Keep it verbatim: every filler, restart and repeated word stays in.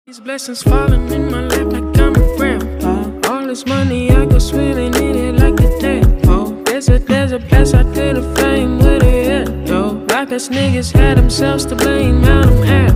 These blessings falling in my lap like I'm a grandpa. All this money I go swimming in it like a tadpole. There's a, there's a pass I did a flame with it, though. Rappers niggas had themselves to blame, now I'm at